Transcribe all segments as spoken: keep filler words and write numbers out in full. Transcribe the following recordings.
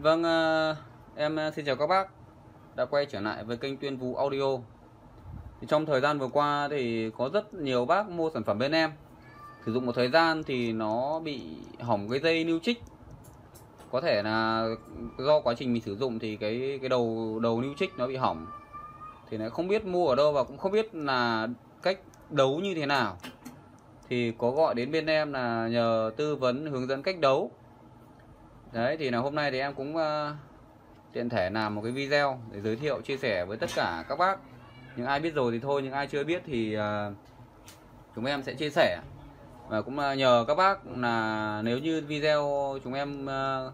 Vâng, uh, em xin chào các bác đã quay trở lại với kênh Tuyên Vũ Audio. Thì trong thời gian vừa qua thì có rất nhiều bác mua sản phẩm bên em, sử dụng một thời gian thì nó bị hỏng cái dây níu trích. Có thể là do quá trình mình sử dụng thì cái cái đầu đầu níu trích nó bị hỏng, thì lại không biết mua ở đâu và cũng không biết là cách đấu như thế nào. Thì có gọi đến bên em là nhờ tư vấn hướng dẫn cách đấu. Đấy, thì là hôm nay thì em cũng uh, tiện thể làm một cái video để giới thiệu, chia sẻ với tất cả các bác. Những ai biết rồi thì thôi, những ai chưa biết thì uh, chúng em sẽ chia sẻ. Và cũng uh, nhờ các bác là nếu như video chúng em uh,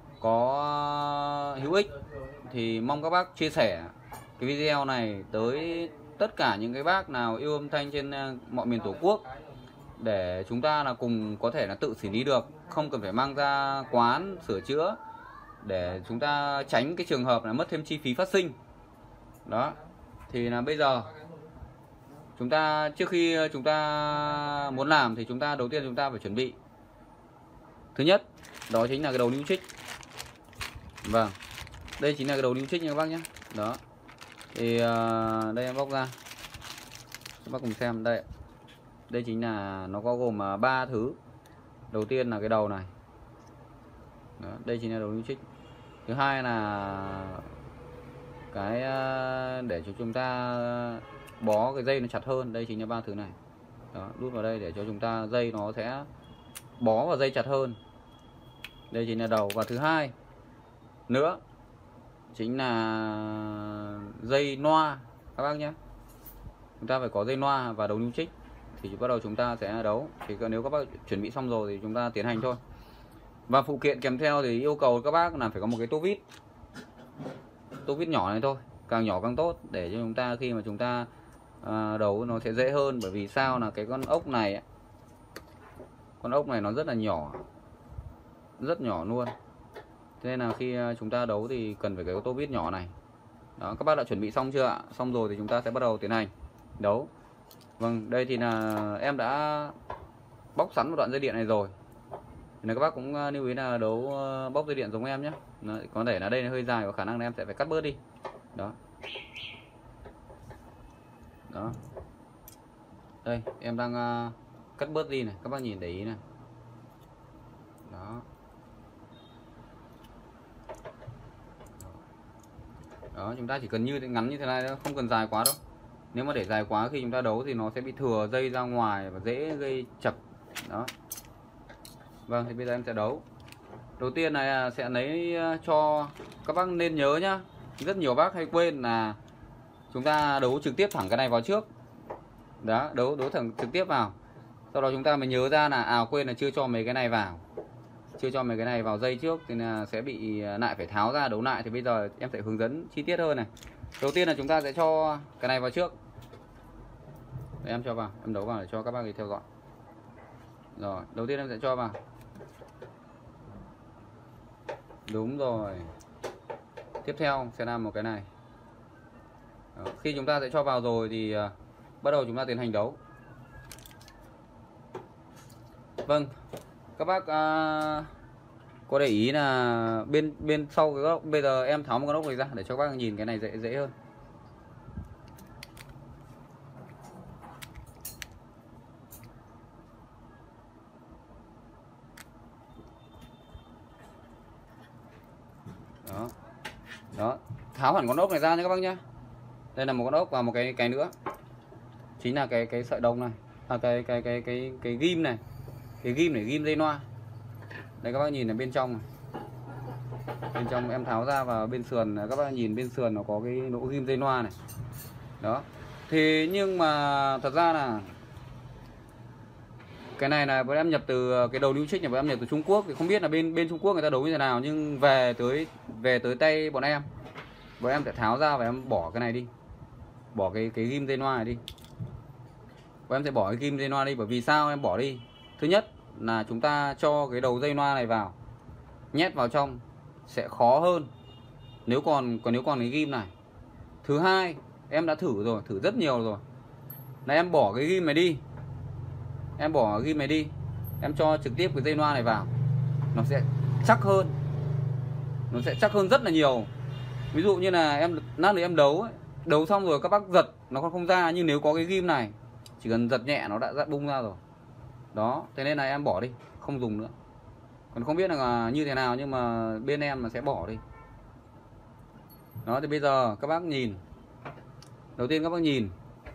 có hữu ích thì mong các bác chia sẻ cái video này tới tất cả những cái bác nào yêu âm thanh trên uh, mọi miền Tổ quốc, để chúng ta là cùng có thể là tự xử lý được, không cần phải mang ra quán sửa chữa, để chúng ta tránh cái trường hợp là mất thêm chi phí phát sinh. Đó, thì là bây giờ chúng ta trước khi chúng ta muốn làm thì chúng ta đầu tiên chúng ta phải chuẩn bị. Thứ nhất đó chính là cái đầu níu trích. Vâng, đây chính là cái đầu níu trích nha các bác nhé. Đó, thì uh, đây em bóc ra các bác cùng xem. Đây, đây chính là nó có gồm ba thứ. Đầu tiên là cái đầu này. Đó, đây chính là đầu níu trích. Thứ hai là cái để cho chúng ta bó cái dây nó chặt hơn. Đây chính là ba thứ này. Đó, đút vào đây để cho chúng ta dây nó sẽ bó vào dây chặt hơn. Đây chính là đầu. Và thứ hai nữa chính là dây loa các bác nhé. Chúng ta phải có dây loa và đầu níu trích thì bắt đầu chúng ta sẽ đấu. Thì nếu các bác chuẩn bị xong rồi thì chúng ta tiến hành thôi. Và phụ kiện kèm theo thì yêu cầu các bác là phải có một cái tô vít. Tô vít nhỏ này thôi, càng nhỏ càng tốt, để cho chúng ta khi mà chúng ta à, đấu nó sẽ dễ hơn. Bởi vì sao là cái con ốc này, con ốc này nó rất là nhỏ, rất nhỏ luôn. Thế nên là khi chúng ta đấu thì cần phải cái tô vít nhỏ này. Đó, các bác đã chuẩn bị xong chưa ạ? Xong rồi thì chúng ta sẽ bắt đầu tiến hành đấu. Vâng, đây thì là em đã bóc sẵn một đoạn dây điện này rồi. Thì là các bác cũng lưu ý là đấu bóc dây điện giống em nhé. Đấy, có thể là đây là hơi dài và khả năng là em sẽ phải cắt bớt đi. Đó. Đó. Đây, em đang uh, cắt bớt đi này, các bác nhìn để ý này. Đó. Đó, chúng ta chỉ cần như thế, ngắn như thế này thôi, không cần dài quá đâu. Nếu mà để dài quá khi chúng ta đấu thì nó sẽ bị thừa dây ra ngoài và dễ gây chập. Đó. Vâng, thì bây giờ em sẽ đấu. Đầu tiên này sẽ lấy cho các bác nên nhớ nhá. Rất nhiều bác hay quên là chúng ta đấu trực tiếp thẳng cái này vào trước. Đó, đấu đấu thẳng trực tiếp vào. Sau đó chúng ta mới nhớ ra là à quên là chưa cho mấy cái này vào. Chưa cho mấy cái này vào dây trước thì là sẽ bị lại phải tháo ra đấu lại. Thì bây giờ em sẽ hướng dẫn chi tiết hơn này. Đầu tiên là chúng ta sẽ cho cái này vào trước. Để em cho vào, em đấu vào để cho các bác theo dõi. Rồi, đầu tiên em sẽ cho vào. Đúng rồi. Tiếp theo sẽ làm một cái này. Đó. Khi chúng ta sẽ cho vào rồi thì uh, bắt đầu chúng ta tiến hành đấu. Vâng, các bác uh, có để ý là bên bên sau cái góc, bây giờ em tháo một con ốc này ra để cho các bác nhìn cái này dễ dễ hơn. Đó. Đó, tháo hẳn con ốc này ra nha các bác nhé. Đây là một con ốc và một cái cái nữa. Chính là cái cái sợi đồng này. À cái cái cái cái cái ghim này. Cái ghim này, ghim dây loa. Đây các bác nhìn ở bên trong này. Bên trong em tháo ra và bên sườn các bác nhìn bên sườn nó có cái lỗ ghim dây loa này. Đó. Thì nhưng mà thật ra là cái này là bọn em nhập từ cái đầu níu trích này, bọn em nhập từ Trung Quốc, thì không biết là bên bên Trung Quốc người ta đấu như thế nào, nhưng về tới về tới tay bọn em, bọn em sẽ tháo ra và em bỏ cái này đi, bỏ cái cái ghim dây loa này đi. Bọn em sẽ bỏ cái ghim dây loa đi, bởi vì sao em bỏ đi? Thứ nhất là chúng ta cho cái đầu dây loa này vào, nhét vào trong sẽ khó hơn nếu còn còn nếu còn cái ghim này. Thứ hai, em đã thử rồi, thử rất nhiều rồi, là em bỏ cái ghim này đi. Em bỏ ghim này đi, em cho trực tiếp cái dây loa này vào, nó sẽ chắc hơn. nó sẽ chắc hơn rất là nhiều. Ví dụ như là em lát nữa em đấu ấy, đấu xong rồi các bác giật nó còn không ra, nhưng nếu có cái ghim này chỉ cần giật nhẹ nó đã, đã bung ra rồi. Đó, thế nên là em bỏ đi, không dùng nữa. Còn không biết là như thế nào nhưng mà bên em mà sẽ bỏ đi. Đó, thì bây giờ các bác nhìn. Đầu tiên các bác nhìn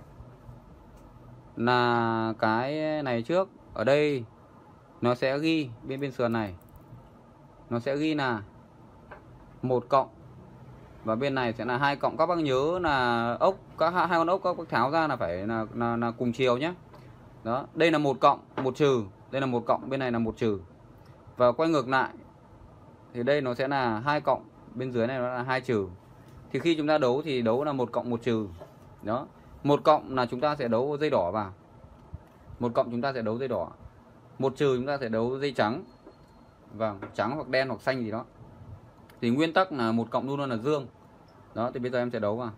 là cái này trước. Ở đây nó sẽ ghi bên bên sườn này, nó sẽ ghi là một cộng, và bên này sẽ là hai cộng. Các bác nhớ là ốc, các hai con ốc các bác tháo ra là phải là, là, là cùng chiều nhé. Đó, đây là một cộng, một trừ, đây là một cộng, bên này là một trừ. Và quay ngược lại thì đây nó sẽ là hai cộng, bên dưới này nó là hai trừ. Thì khi chúng ta đấu thì đấu là một cộng một trừ. Đó, một cộng là chúng ta sẽ đấu dây đỏ vào, một cộng chúng ta sẽ đấu dây đỏ, một trừ chúng ta sẽ đấu dây trắng. Vâng, trắng hoặc đen hoặc xanh gì đó. Thì nguyên tắc là một cộng luôn luôn là dương. Đó, thì bây giờ em sẽ đấu vào.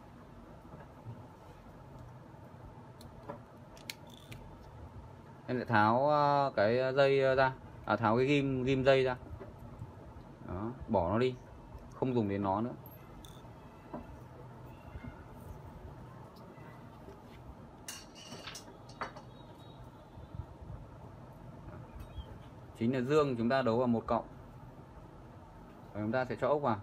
Em sẽ tháo cái dây ra, à, tháo cái ghim ghim dây ra. Đó, bỏ nó đi, không dùng đến nó nữa. Chính là dương chúng ta đấu vào một cộng. Và chúng ta sẽ cho ốc vào.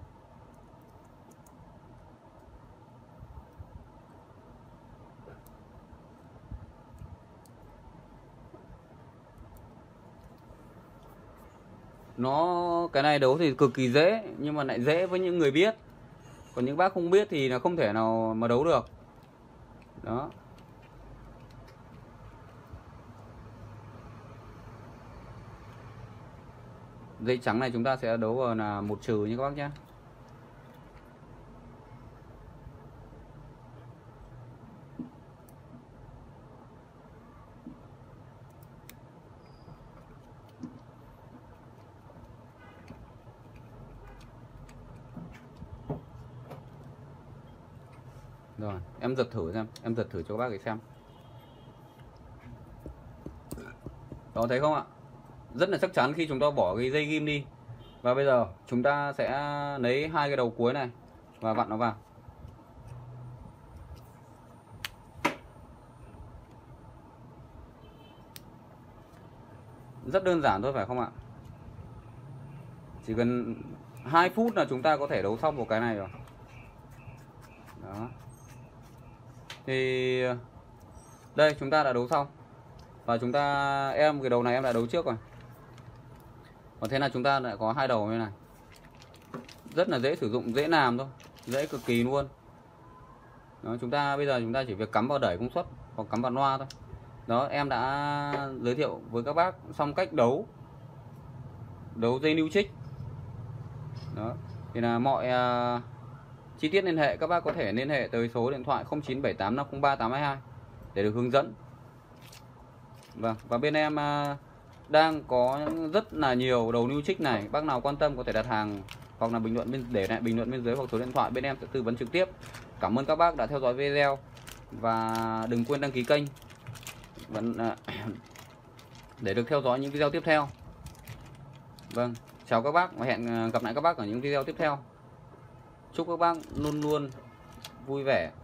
Nó cái này đấu thì cực kỳ dễ, nhưng mà lại dễ với những người biết. Còn những bác không biết thì là không thể nào mà đấu được. Đó. Dây trắng này chúng ta sẽ đấu vào là một trừ như các bác nhé. Rồi, em giật thử xem, em giật thử cho các bác để xem. Đó, thấy không ạ? Rất là chắc chắn khi chúng ta bỏ cái dây ghim đi. Và bây giờ chúng ta sẽ lấy hai cái đầu cuối này và vặn nó vào. Rất đơn giản thôi phải không ạ? Chỉ cần hai phút là chúng ta có thể đấu xong một cái này rồi. Đó. Thì đây chúng ta đã đấu xong. Và chúng ta, em cái đầu này em đã đấu trước rồi. Còn thế là chúng ta lại có hai đầu như này. Rất là dễ sử dụng, dễ làm thôi, dễ cực kỳ luôn. Đó, chúng ta bây giờ chúng ta chỉ việc cắm vào đẩy công suất hoặc cắm vào loa thôi. Đó, em đã giới thiệu với các bác xong cách đấu đấu dây lưu trích. Đó, thì là mọi uh, chi tiết liên hệ các bác có thể liên hệ tới số điện thoại không chín bảy tám năm không ba tám hai hai để được hướng dẫn. Vâng, và bên em uh, đang có rất là nhiều đầu lưu trích này. Bác nào quan tâm có thể đặt hàng hoặc là bình luận bên để lại bình luận bên dưới hoặc số điện thoại, bên em sẽ tư vấn trực tiếp. Cảm ơn các bác đã theo dõi video và đừng quên đăng ký kênh để được theo dõi những video tiếp theo. Vâng, chào các bác và hẹn gặp lại các bác ở những video tiếp theo. Chúc các bác luôn luôn vui vẻ.